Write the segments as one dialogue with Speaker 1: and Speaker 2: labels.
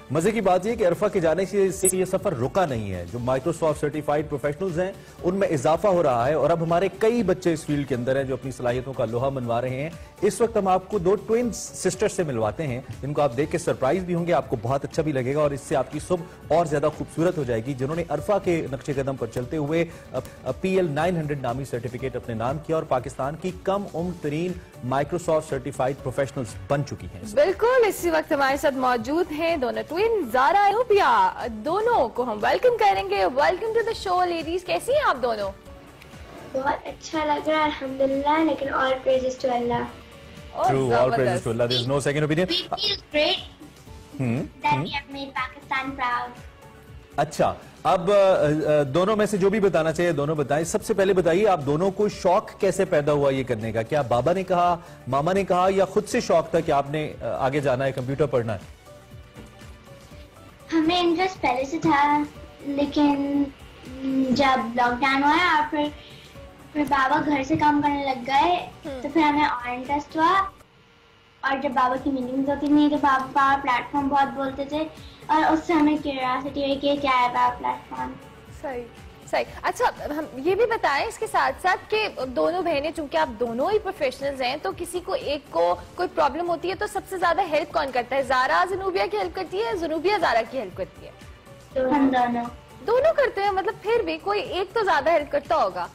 Speaker 1: मजे की बात यह कि अरफा के जाने से ये सफर रुका नहीं है। जो माइक्रोसॉफ्ट सर्टिफाइड प्रोफेशनल्स हैं उनमें इजाफा हो रहा है और अब हमारे कई बच्चे इस फील्ड के अंदर हैं जो अपनी सलाहियतों का लोहा मनवा रहे हैं। इस वक्त हम आपको दो ट्विन सिस्टर्स से मिलवाते हैं जिनको आप देख के सरप्राइज भी होंगे, आपको बहुत अच्छा भी लगेगा और इससे आपकी सुबह और ज्यादा खूबसूरत हो जाएगी। जिन्होंने अरफा के नक्शे कदम पर चलते हुए PL 900 नामी सर्टिफिकेट अपने नाम किया और पाकिस्तान की कम उम्र तरीन माइक्रोसॉफ्ट सर्टिफाइड प्रोफेशनल्स बन चुकी हैं।
Speaker 2: बिल्कुल, इसी वक्त हमारे साथ मौजूद हैं दोनों ट्विन ज़ारा अनूबिया। दोनों को हम वेलकम करेंगे। Welcome to the show ladies. कैसी हैं आप दोनों?
Speaker 3: बहुत अच्छा लग रहा है अल्हम्दुलिल्लाह, लेकिन all praises to Allah.
Speaker 1: True, all praises to Allah. There is no second opinion.
Speaker 3: We feel great that we have made Pakistan proud.
Speaker 1: अच्छा, अब दोनों में से जो भी बताना चाहिए दोनों बताएं। सबसे पहले बताइए आप दोनों को शौक कैसे पैदा हुआ ये करने का? क्या बाबा ने कहा, मामा ने कहा या खुद से शौक था कि आपने आगे जाना है, कंप्यूटर पढ़ना है?
Speaker 3: हमें इंटरेस्ट पहले से था, लेकिन जब लॉकडाउन हुआ और फिर बाबा घर से काम करने लग गए तो फिर हमें और इंटरेस्ट हुआ। और जब बाबा की मीटिंग्स होती थी तो बाबा प्लेटफॉर्म बहुत बोलते थे और उससे हमें क्यूरियोसिटी हुई कि क्या है बाबा प्लेटफॉर्म।
Speaker 2: सही सही। अच्छा, हम ये भी बताएं इसके साथ साथ कि दोनों बहनें, चूंकि आप दोनों ही प्रोफेशनल्स हैं, तो किसी को एक को कोई प्रॉब्लम होती है तो सबसे ज्यादा हेल्प कौन करता है? ज़ारा ज़ुनूबिया की हेल्प करती है, ज़ुनूबिया ज़ारा की हेल्प करती है?
Speaker 3: हम
Speaker 2: दोनों करते हैं। मतलब फिर भी कोई एक तो ज्यादा हेल्प करता होगा।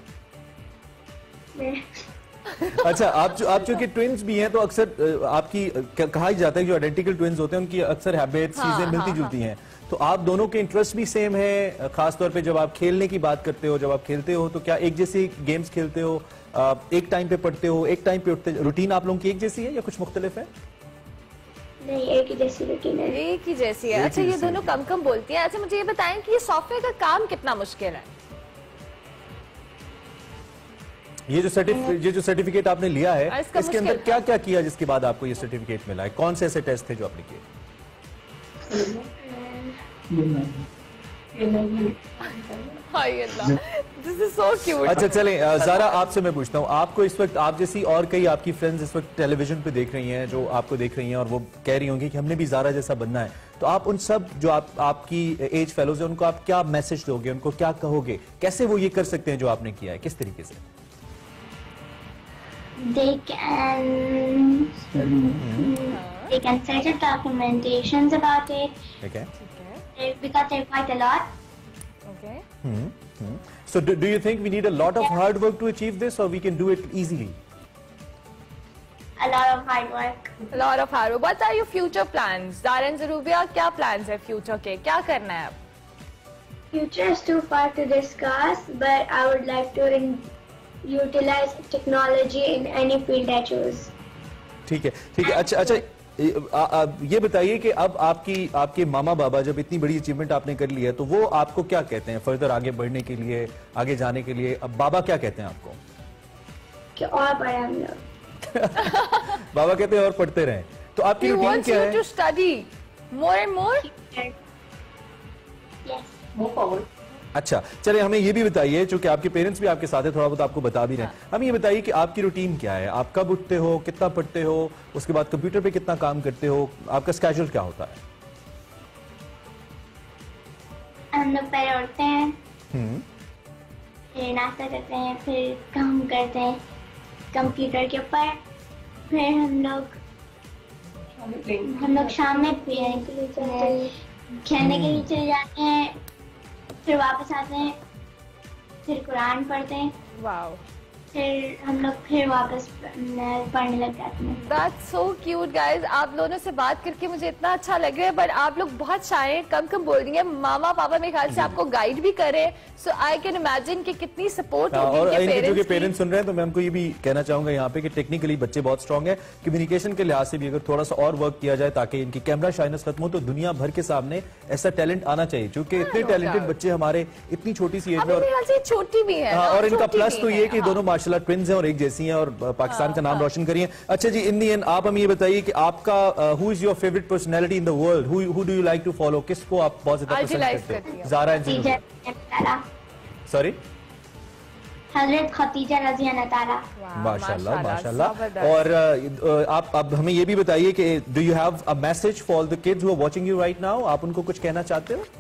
Speaker 1: अच्छा, आप चूंकि ट्विन्स भी हैं तो अक्सर आपकी कहा ही जाता है जो आइडेंटिकल ट्विन्स होते हैं उनकी अक्सर हैबिट्स चीजें मिलती जुलती हैं। तो आप दोनों के इंटरेस्ट भी सेम है, खासतौर पे जब आप खेलने की बात करते हो, जब आप खेलते हो तो क्या एक जैसे गेम्स खेलते हो, एक टाइम पे पढ़ते हो, एक टाइम पे उठते? रूटीन आप लोगों की एक जैसी है या कुछ मुख्तलिफ है?
Speaker 3: नहीं, एक ही जैसी रूटीन है।
Speaker 2: एक ही जैसी है। अच्छा, ये दोनों कम कम बोलती हैं। अच्छा, मुझे ये बताएं कि ये सॉफ्टवेयर का काम कितना मुश्किल है?
Speaker 1: ये जो सर्टिफिकेट आपने लिया है इसके अंदर क्या क्या किया जिसके बाद आपको ये सर्टिफिकेट मिला है? कौन से ऐसे टेस्ट थे जो आपने किए? अच्छा चलें, ज़ारा आपसे मैं पूछता हूँ, आपको इस वक्त, आप जैसी और कई आपकी फ्रेंड्स इस वक्त टेलीविजन पे देख रही हैं जो आपको देख रही हैं और वो कह रही होंगी कि हमने भी ज़ारा जैसा बनना है, तो आप उन सब जो आपकी एज फेलोज हैं उनको आप क्या मैसेज दोगे, उनको क्या कहोगे, कैसे वो ये कर सकते हैं जो आपने किया है, किस तरीके से?
Speaker 3: They can search the documentations about it.
Speaker 1: Okay.
Speaker 3: Because they're quite a lot.
Speaker 2: Okay.
Speaker 1: So do you think we need a lot of hard work to achieve this, or we can do it easily?
Speaker 3: A lot of hard work.
Speaker 2: A lot of hard work. What are your future plans? Zaara ज़ुनूबिया, क्या plans है future के? क्या करना है अब?
Speaker 3: Future is too far to discuss, but I would like to utilize technology in any field I choose.
Speaker 1: ठीक है। अच्छा, ये बताइए कि अब आपके मामा बाबा जब इतनी बड़ी अचीवमेंट आपने कर ली है तो वो आपको क्या कहते हैं फर्दर आगे बढ़ने के लिए, आगे जाने के लिए? अब बाबा क्या कहते हैं आपको?
Speaker 3: कि और पढ़े हम लोग।
Speaker 1: बाबा कहते हैं और पढ़ते रहें। तो आपकी रूटीन क्या है?
Speaker 2: To study more and more.
Speaker 3: Yes.
Speaker 2: Move forward.
Speaker 1: अच्छा, चलिए हमें ये भी बताइए, चूंकि आपके पेरेंट्स भी आपके साथ है, थोड़ा बहुत आपको बता भी रहे हैं, हमें ये बताइए कि आपकी रूटीन क्या है? आप कब उठते हो, कितना पढ़ते हो, उसके बाद कंप्यूटर पे कितना काम करते हो, आपका स्केड्यूल क्या होता है?
Speaker 3: हम लोग पहले उठते हैं, फिर नाश्ता करते हैं, फिर काम करते हैं कंप्यूटर के ऊपर, फिर हम लोग शाम में खेलने के लिए चले जाते हैं, फिर वापस आते हैं, फिर कुरान पढ़ते हैं।
Speaker 2: वाओ।
Speaker 3: फिर हम लोग फिर वापस पढ़ने लग जाते हैं।
Speaker 2: That's so cute guys। आप दोनों से बात करके मुझे इतना अच्छा लग रहा है, बट आप लोग बहुत शाय हैं, कम कम बोल रही हैं। मामा पापा मेरे ख्याल से आपको गाइड भी करे, सो आई कैन इमेजिन कि कितनी सपोर्ट होगी
Speaker 1: और
Speaker 2: पेरेंट्स
Speaker 1: जो पेरेंट्स सुन रहे हैं तो मैं हमको ये भी कहना चाहूंगा यहाँ पे कि टेक्निकली बच्चे बहुत स्ट्रांग है, कम्युनिकेशन के लिहाज से भी अगर थोड़ा सा और वर्क किया जाए ताकि इनकी कैमरा शाइनेस खत्म हो तो दुनिया भर के सामने ऐसा टैलेंट आना चाहिए, क्योंकि इतने टैलेंटेड बच्चे हमारे इतनी छोटी सी एज में,
Speaker 2: छोटी भी है
Speaker 1: और इनका प्लस तो ये कि दोनों माशाल्लाह ट्विन्स हैं और एक जैसी हैं और पाकिस्तान का नाम रोशन करिए। अच्छा जी, इन दी एंड आप हमें ये बताइए कि आपका who is your favourite personality in the world, who do you like to follow, किसको आप बहुत ज्यादा पसंद करते हैं? ज़ारा एंड ज़ुनूबिया। सॉरी,
Speaker 3: हजरत खतीजा रज़ी अल्लाह ताला।
Speaker 1: माशाल्लाह माशाल्लाह।
Speaker 2: जबरदस्त।
Speaker 1: और आप अब हमें ये भी बताइए कि do you have a message for the kids who are watching you right now? आप उनको कुछ कहना चाहते हो?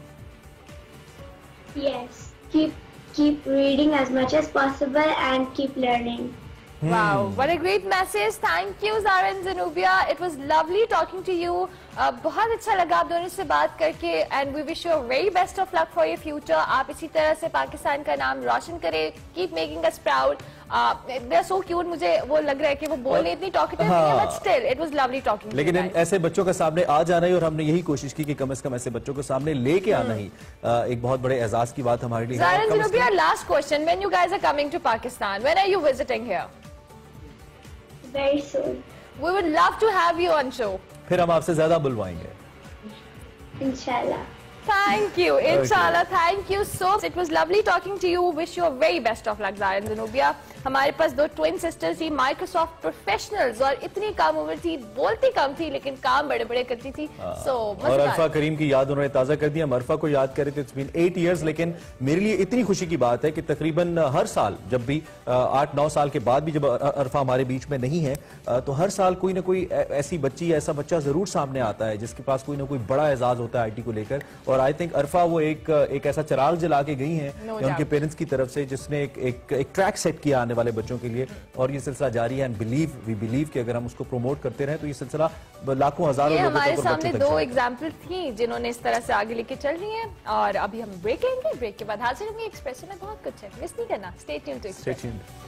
Speaker 3: Yes, keep reading as much as possible and keep learning.
Speaker 2: Wow, what a great message. Thank you, Zara and Zenobia. It was lovely talking to you. बहुत अच्छा लगा आप दोनों से बात करके and we wish you a very best of luck for your future. आप इसी तरह से पाकिस्तान का नाम रोशन करें. Keep making us proud. They're so cute. मुझे वो लग रहा है कि वो बोलने इतनी talkative नहीं है, but still it was lovely talking to you
Speaker 1: लेकिन
Speaker 2: guys.
Speaker 1: ऐसे बच्चों का सामने आ जाना ही, और हमने यही कोशिश की कि कम से कम ऐसे बच्चों को सामने लेके आना ही एक बहुत बड़े एजाज की बात हमारे लिए है।
Speaker 2: Zara and
Speaker 1: कम से
Speaker 2: Zenobia, last question. When you guys are coming to Pakistan, when are you visiting here?
Speaker 3: Very soon,
Speaker 2: We would love to have you on show.
Speaker 1: फिर हम आपसे ज्यादा बुलवाएंगे।
Speaker 3: inshallah.
Speaker 2: Thank you. Inshallah. Thank you so much. It was lovely talking to you. Wish you a very best of luck, Zara and Zenobia. हमारे पास दो twin sisters थी, Microsoft professionals, और इतनी कम उम्र थी, बोलती कम थी लेकिन काम बड़े बड़े करती थी।
Speaker 1: और अरफा करीम की याद उन्होंने ताज़ा कर दिया। हम अरफा को याद कर रहे थे, इट्स बीन 8 years, लेकिन मेरे लिए इतनी खुशी की बात है कि तकरीबन हर साल, जब भी 8-9 साल के बाद भी जब अरफा हमारे बीच में नहीं है, तो हर साल कोई ना कोई ऐसी बच्ची, ऐसा बच्चा जरूर सामने आता है जिसके पास कोई ना कोई बड़ा एजाज होता है आईटी को लेकर। और आई थिंक अरफा वो एक ऐसा चिराग जला के गई हैं उनके पेरेंट्स की तरफ से, जिसने एक ट्रैक सेट किया आने वाले बच्चों के लिए, और ये सिलसिला जारी है। एंड वी बिलीव कि अगर हम उसको प्रमोट करते रहें तो ये सिलसिला लाखों हजारों लोगों तक
Speaker 2: हमारे
Speaker 1: और
Speaker 2: सामने
Speaker 1: बच्चों तक
Speaker 2: दो
Speaker 1: जाएगा।
Speaker 2: एग्जाम्पल थी जिन्होंने इस तरह से आगे लेके चल रही हैं। और अभी हम ब्रेक लेंगे, ब्रेक के बाद हाजिर होंगे। एक्सप्रेसो में बहुत कुछ है, मिस नहीं करना। Stay tuned to
Speaker 1: Stay
Speaker 2: Express.
Speaker 1: tuned.